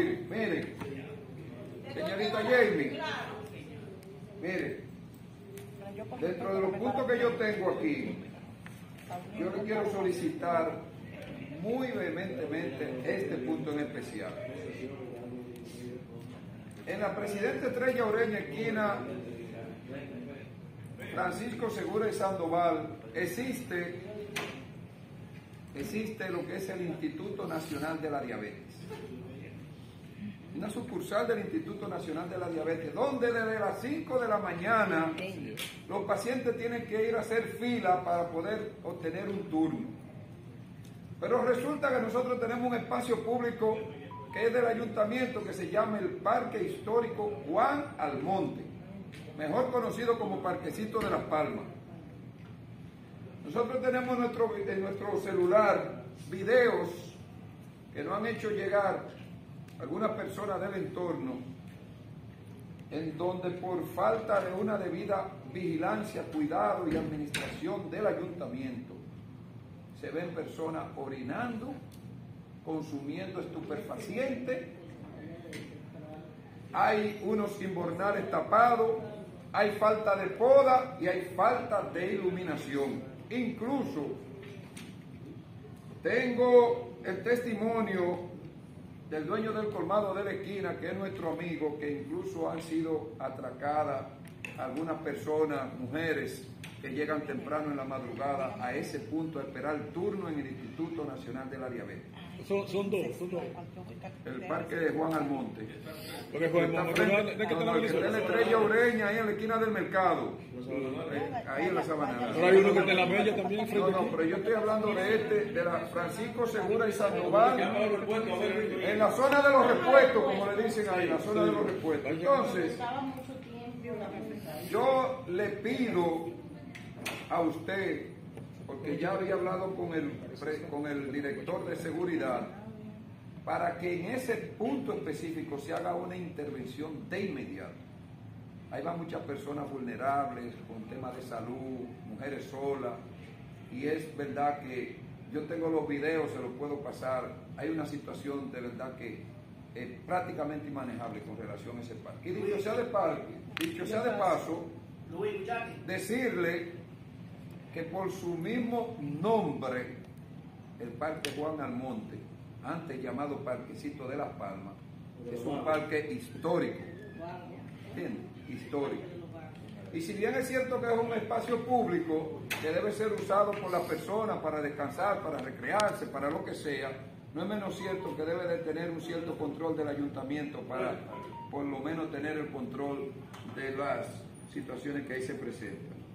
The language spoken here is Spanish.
concluir. Mire, señorita Jamie, mire, dentro de los puntos que yo tengo aquí, yo le quiero solicitar muy vehementemente este punto en especial. En la Presidente Estrella Ureña, esquina Francisco Segura y Sandoval, existe lo que es el Instituto Nacional de la Diabetes. Una sucursal del Instituto Nacional de la Diabetes, donde desde las 5 de la mañana los pacientes tienen que ir a hacer fila para poder obtener un turno. Pero resulta que nosotros tenemos un espacio público que es del ayuntamiento, que se llama el Parque Histórico Juan Almonte, mejor conocido como Parquecito de Las Palmas. Nosotros tenemos en nuestro celular videos que nos han hecho llegar algunas personas del entorno, en donde por falta de una debida vigilancia, cuidado y administración del ayuntamiento, se ven personas orinando, consumiendo estupefacientes, hay unos inbornales tapados, hay falta de poda y hay falta de iluminación. Incluso tengo el testimonio del dueño del colmado de la esquina, que es nuestro amigo, que incluso han sido atracadas algunas personas, mujeres, que llegan temprano en la madrugada a ese punto a esperar el turno en el Instituto Nacional de la Diabetes. Son dos. El Parque de Juan Almonte. Porque Juan Almonte, ¿de qué está la Estrella Ureña, ahí en la esquina del mercado? Ahí en la Sabana. Pero hay uno que está en la Bella también. No, pero yo estoy hablando de la Francisco Segura y Sandoval, en la zona de los repuestos, como le dicen ahí, la zona de los repuestos. Entonces, yo le pido a usted, porque ya había hablado con el director de seguridad, para que en ese punto específico se haga una intervención de inmediato. Ahí van muchas personas vulnerables, con temas de salud, mujeres solas, y es verdad que yo tengo los videos, se los puedo pasar. Hay una situación de verdad que es prácticamente inmanejable con relación a ese parque. Y dicho sea de paso, decirle que por su mismo nombre, el Parque Juan Almonte, antes llamado Parquecito de Las Palmas, es un parque histórico, ¿entiendes? Histórico. Y si bien es cierto que es un espacio público que debe ser usado por las personas para descansar, para recrearse, para lo que sea, no es menos cierto que debe de tener un cierto control del ayuntamiento para por lo menos tener el control de las situaciones que ahí se presentan.